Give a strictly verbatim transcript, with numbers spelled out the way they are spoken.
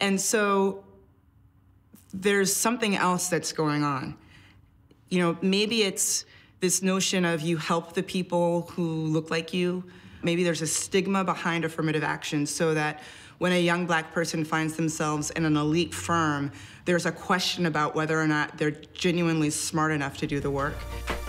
And so there's something else that's going on. You know, maybe it's this notion of you help the people who look like you. Maybe there's a stigma behind affirmative action so that when a young black person finds themselves in an elite firm, there's a question about whether or not they're genuinely smart enough to do the work.